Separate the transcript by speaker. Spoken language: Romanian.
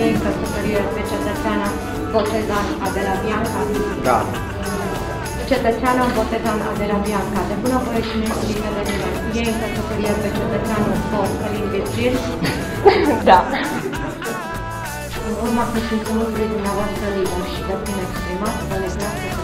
Speaker 1: e în căsătorie pe cetățeana Botedan Adela Bianca?
Speaker 2: Da.
Speaker 1: Cetățeana Botedan Adela Bianca, de bunăvoie și nesilite de nimeni, e în căsătorie pe cetățeanul Călin Virgil?
Speaker 3: Da.
Speaker 1: În urma consimțământului dumneavoastră liber și de plin exprimat, vă legați